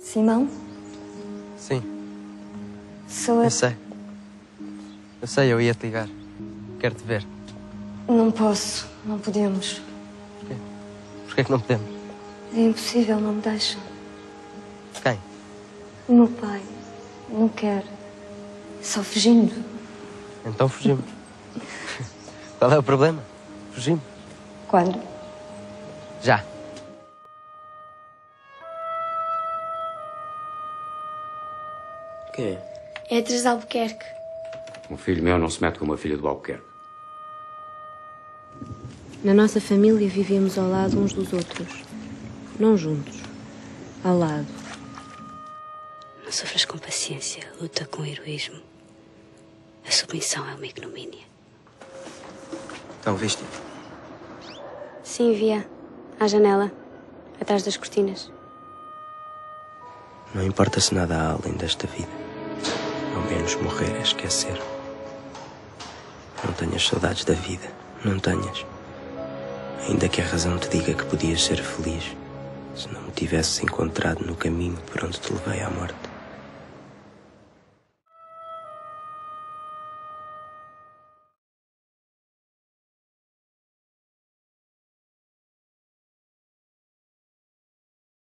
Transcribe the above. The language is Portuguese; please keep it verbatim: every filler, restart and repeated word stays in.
Simão? Sim. Sou a... Eu sei. Eu sei, eu ia-te ligar. Quero-te ver. Não posso. Não podemos. Porquê? Porquê que não podemos? É impossível, não me deixam. Quem? O meu pai. Não quer. Só fugindo. Então fugimos. Qual é o problema? Fugimos. Quando? Já. Quem é? É a Teresa Albuquerque. Um filho meu não se mete com uma filha do Albuquerque. Na nossa família vivemos ao lado uns dos outros. Não juntos. Ao lado. Não sofras com paciência. Luta com heroísmo. A submissão é uma ignomínia. Então, viste? Sim, via. À janela. Atrás das cortinas. Não importa se nada há além desta vida. Ao menos morrer é esquecer. Não tenhas saudades da vida. Não tenhas. Ainda que a razão te diga que podias ser feliz se não me tivesses encontrado no caminho por onde te levei à morte.